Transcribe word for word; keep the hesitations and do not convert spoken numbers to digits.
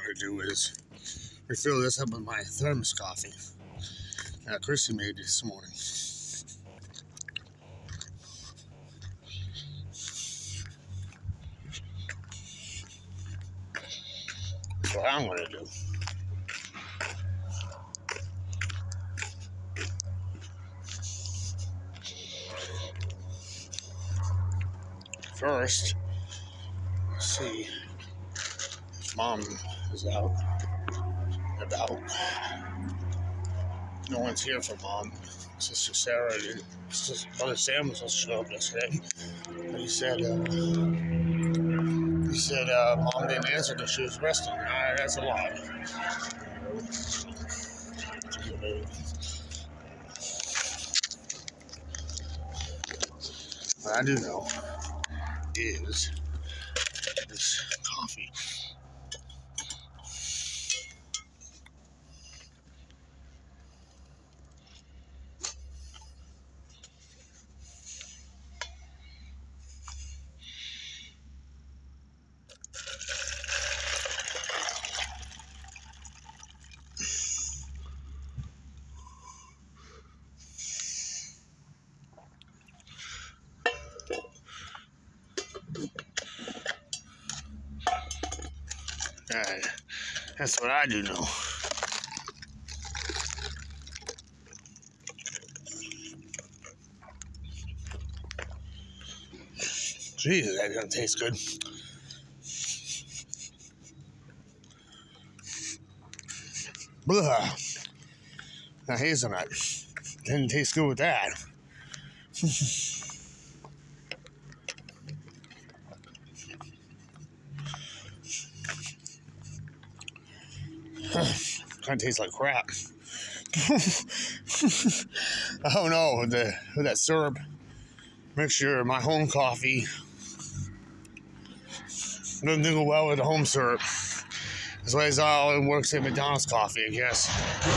to do is refill this up with my thermos coffee that Chrissy made this morning. That's what I'm going to do. First, let's see if Mom is out and about. No one's here for Mom. Sister Sarah and Sister Brother Sam was supposed to show up yesterday. But he said, uh, he said uh, Mom didn't answer because she was resting. Uh, that's a lie. What I do know is this coffee. Alright, that's what I do know. Jesus, that doesn't taste good. Blah. Now hazelnut. Didn't taste good with that. Kind of tastes like crap. I don't know, with, the, with that syrup mixture, my home coffee doesn't do well with the home syrup. As well as all it works at McDonald's coffee, I guess.